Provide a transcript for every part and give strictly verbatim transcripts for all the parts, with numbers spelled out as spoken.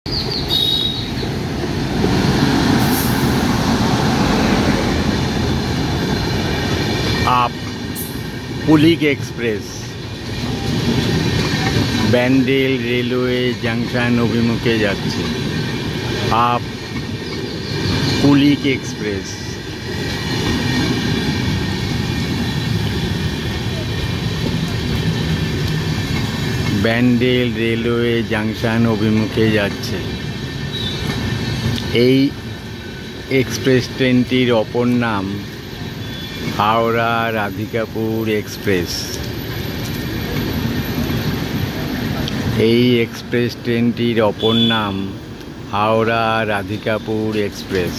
Up Kulik express Bandel railway junction অভিমুখে যাচ্ছে। Up Kulik express Bandel railway junction অভিমুখে যাচ্ছে। এই এক্সপ্রেস ট্রেনটির অপর নাম হাওড়া রাধিকাপুর এক্সপ্রেস। এই এক্সপ্রেস ট্রেনটির অপর নাম হাওড়া রাধিকাপুর এক্সপ্রেস।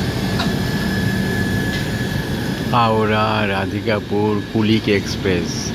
हावड़ा राधिकापुर कुलिक एक्सप्रेस।